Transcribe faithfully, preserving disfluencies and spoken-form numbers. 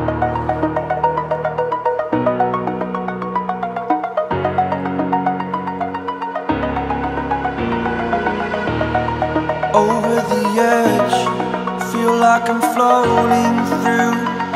Over the edge, feel like I'm floating through